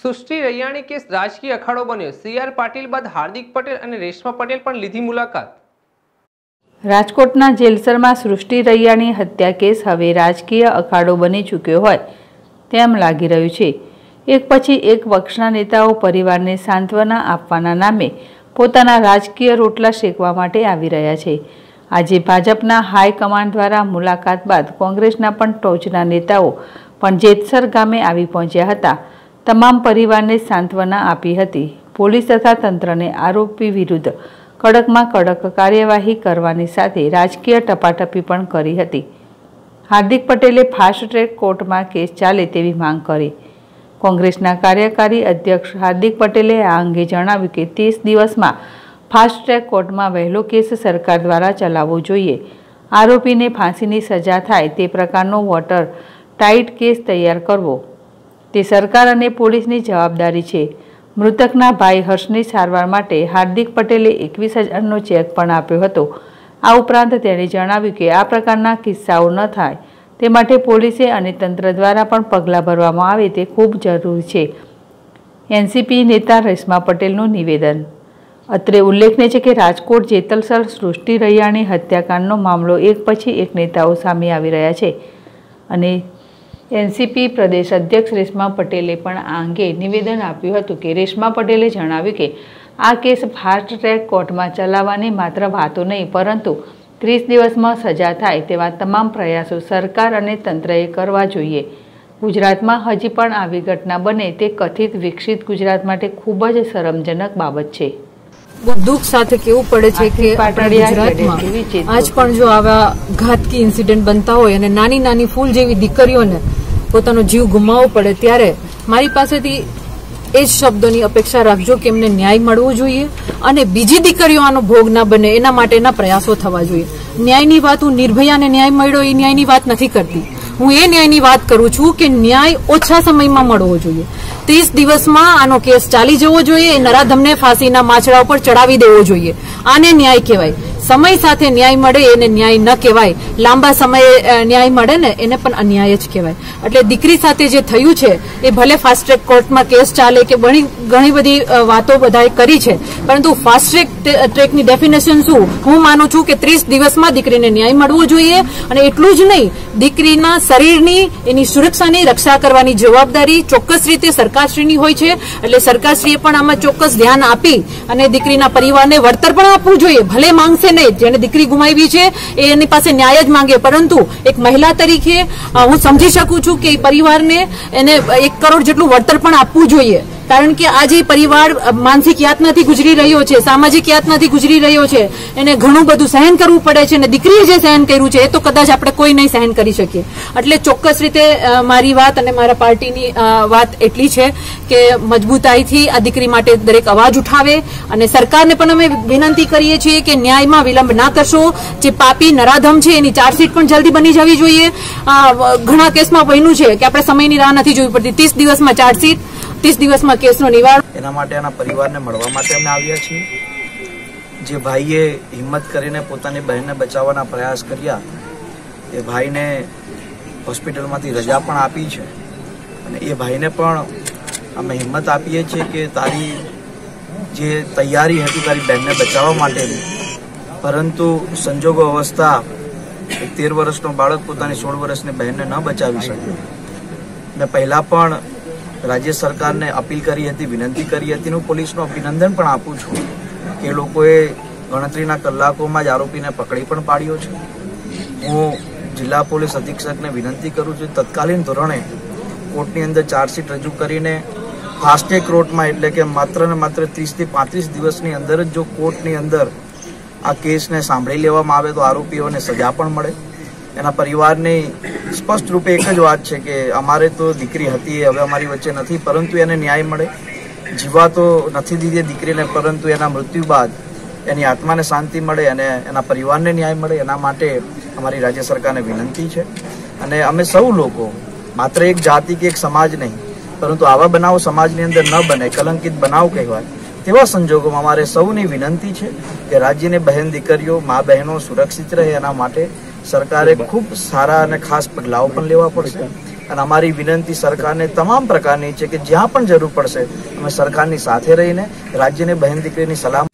સૃષ્ટિ રૈયાણી કેસ રાજકીય અખાડો બન્યો। CR પાટીલ બાદ હાર્દિક પટેલ અને રેશમા પટેલ પણ લીધી મુલાકાત। રાજકોટના જેલસરમાં સૃષ્ટિ રૈયાણી હત્યા કેસ હવે રાજકીય અખાડો બની ચૂક્યો હોય તેમ લાગી રહ્યું છે। એક પછી એક પક્ષના નેતાઓ પરિવારને સાંત્વના આપવાના નામે પોતાના રાજકીય રોટલા શેકવા માટે આવી રહ્યા છે। આજે ભાજપના હાઈકમાન્ડ દ્વારા મુલાકાત બાદ કોંગ્રેસના પણ ટોચના નેતાઓ પણ જેતસર ગામે આવી પહોંચ્યા હતા। તમામ પરિવારને સાંત્વના આપી હતી। પોલીસ તથા તંત્રને આરોપી વિરુદ્ધ કડકમાં કડક કાર્યવાહી કરવાની સાથે રાજકીય ટપાટપી પણ કરી હતી। હાર્દિક પટેલે ફાસ્ટ ટ્રેક કોર્ટમાં કેસ ચાલે તેવી માંગ કરી। કોંગ્રેસના કાર્યકારી અધ્યક્ષ હાર્દિક પટેલે આ અંગે જણાવ્યું કે 30 દિવસમાં ફાસ્ટ ટ્રેક કોર્ટમાં વહેલો કેસ સરકાર દ્વારા ચલાવવો જોઈએ। આરોપીને ફાંસીની સજા થાય તે પ્રકારનો વોટર ટાઇટ કેસ તૈયાર કરવો તે સરકાર અને પોલીસની જવાબદારી છે। મૃતકના ભાઈ હર્ષની સારવાર માટે હાર્દિક પટેલે 21,000નો ચેક પણ આપ્યો હતો। આ ઉપરાંત તેણે જણાવ્યું કે આ પ્રકારના કિસ્સાઓ ન થાય તે માટે પોલીસે અને તંત્ર દ્વારા પણ પગલાં ભરવામાં આવે તે ખૂબ જરૂરી છે। એનસીપી નેતા રેશમા પટેલનું નિવેદન। અત્રે ઉલ્લેખનીય છે કે રાજકોટ જેતલસર સૃષ્ટિ રૈયાણી હત્યાકાંડનો મામલો એક પછી એક નેતાઓ સામે આવી રહ્યા છે અને એનસીપી પ્રદેશ અધ્યક્ષ રેશમા પટેલે પણ આ અંગે નિવેદન આપ્યું હતું કે રેશમા પટેલે જણાવ્યું કે આ કેસ ફાસ્ટ ટ્રેક કોર્ટમાં ચલાવવાની માત્ર વાતો નહીં પરંતુ 30 દિવસમાં સજા થાય તેવા તમામ પ્રયાસો સરકાર અને તંત્રએ કરવા જોઈએ। ગુજરાતમાં હજી પણ આવી ઘટના બને તે કથિત વિકસિત ગુજરાત માટે ખૂબ જ શરમજનક બાબત છે। દુઃખ સાથે કેવું પડે છે કે ગુજરાતમાં આજ પણ જો આવા ઘાતકી ઇન્સિડન્ટ બનતા હોય અને નાની નાની ફૂલ જેવી દીકરીઓને પોતાનો જીવ ગુમાવવો પડે ત્યારે મારી પાસેથી એ જ શબ્દોની અપેક્ષા રાખજો કે એમને ન્યાય મળવો જોઈએ અને બીજી દીકરીઓ આનો ભોગ ના બને એના માટેના પ્રયાસો થવા જોઈએ। ન્યાયની વાત હું નિર્ભયાને ન્યાય મળ્યો એ ન્યાયની વાત નથી કરતી, હું એ ન્યાયની વાત કરું છું કે ન્યાય ઓછા સમયમાં મળવો જોઈએ। 30 દિવસમાં આનો કેસ ચાલી જવો જોઈએ, નરાધમને ફાંસીના માછડા ઉપર ચડાવી દેવો જોઈએ। આને ન્યાય કહેવાય। સમય સાથે ન્યાય મળે એને ન્યાય ન કહેવાય, લાંબા સમયે ન્યાય મળે ને એને પણ અન્યાય જ કહેવાય। એટલે દીકરી સાથે જે થયું છે એ ભલે ફાસ્ટ ટ્રેક કોર્ટમાં કેસ ચાલે કે ઘણી બધી વાતો બધાએ કરી છે, પરંતુ ફાસ્ટ ટ્રેકની ડેફિનેશન શું? હું માનું છું કે 30 દિવસમાં દીકરીને ન્યાય મળવો જોઈએ અને એટલું જ નહીં, દીકરીના શરીરની એની સુરક્ષાની રક્ષા કરવાની જવાબદારી ચોક્કસ રીતે સરકારશ્રીની હોય છે। એટલે સરકારશ્રીએ પણ આમાં ચોક્કસ ધ્યાન આપી અને દીકરીના પરિવારને વળતર પણ આપવું જોઈએ। ભલે માંગશે નહીં, જેને દીકરી ગુમાવી છે એની પાસે ન્યાય જ માંગે, પરંતુ એક મહિલા તરીકે હું સમજી શકું છું કે પરિવારને એને 1 કરોડ જેટલું વળતર પણ આપવું જોઈએ। કારણ કે આજે પરિવાર માનસિક યાતનાથી ગુજરી રહ્યો છે, સામાજિક યાતનાથી ગુજરી રહ્યો છે, એને ઘણું બધું સહન કરવું પડે છે અને દીકરીએ જે સહન કર્યું છે એ તો કદાચ આપણે કોઈ નહીં સહન કરી શકીએ। એટલે ચોક્કસ રીતે મારી વાત અને મારા પાર્ટીની વાત એટલી છે કે મજબૂતાઈથી આ દીકરી માટે દરેક અવાજ ઉઠાવે અને સરકારને પણ અમે વિનંતી કરીએ છીએ કે ન્યાયમાં વિલંબ ના કરશો। જે પાપી નરાધમ છે એની ચાર્જશીટ પણ જલ્દી બની જવી જોઈએ। ઘણા કેસમાં બન્યું છે કે આપણે સમયની રાહ નથી જોવી પડતી, 30 દિવસમાં ચાર્જશીટ, 30 દિવસમાં કેસનો નિવારણ। એના માટે એના પરિવારને મળવા માટે અમે આવ્યા છીએ। જે ભાઈએ હિંમત કરીને પોતાની બહેનને બચાવવાના પ્રયાસ કર્યા એ ભાઈને હોસ્પિટલમાંથી રજા પણ આપી છે અને એ ભાઈને પણ અમે હિંમત આપીએ છીએ કે તારી જે તૈયારી હતી તારી બહેનને બચાવવા માટેની, પરંતુ સંજોગો અવસ્થા એક 13 વર્ષનો બાળક પોતાની 16 વર્ષની બહેનને ન બચાવી શક્યો। મેં પહેલા પણ રાજ્ય સરકારને અપીલ કરી હતી, વિનંતી કરી હતી। હું પોલીસનું અભિનંદન પણ આપું છું કે એ લોકોએ ગણતરીના કલાકોમાં જ આરોપીને પકડી પણ પાડ્યો છે। હું જિલ્લા પોલીસ અધિક્ષકને વિનંતી કરું છું તત્કાલીન ધોરણે કોર્ટની અંદર ચાર્જશીટ રજૂ કરીને ફાસ્ટ ટ્રેક કોર્ટમાં, એટલે કે માત્ર ને માત્ર 30 થી 35 દિવસની અંદર જ જો કોર્ટની અંદર આ કેસને સાંભળી લેવામાં આવે તો આરોપીઓને સજા પણ મળે। એના પરિવારની સ્પષ્ટ રૂપે એક જ વાત છે કે અમારે તો દીકરી હતી, હવે અમારી વચ્ચે નથી, પરંતુ એને ન્યાય મળે। જીવા તો નથી દીધી દીકરીને, પરંતુ એના મૃત્યુ બાદ એની આત્માને શાંતિ મળે અને એના પરિવારને ન્યાય મળે, એના માટે અમારી રાજ્ય સરકારને વિનંતી છે। અને અમે સૌ લોકો, માત્ર એક જાતિ કે એક સમાજ નહીં, પરંતુ આવા બનાવો સમાજની અંદર ન બને, કલંકિત બનાવ કહેવાય તેવા સંજોગોમાં અમારે સૌની વિનંતી છે કે રાજ્યની બહેન દીકરીઓ, મા બહેનો સુરક્ષિત રહે એના માટે સરકારે ખૂબ સારા અને ખાસ પગલાઓ પણ લેવા પડશે। અને અમારી વિનંતી સરકારને તમામ પ્રકારની છે કે જ્યાં પણ જરૂર પડશે અમે સરકારની સાથે રહીને રાજ્યની બહેન દીકરીની સલામત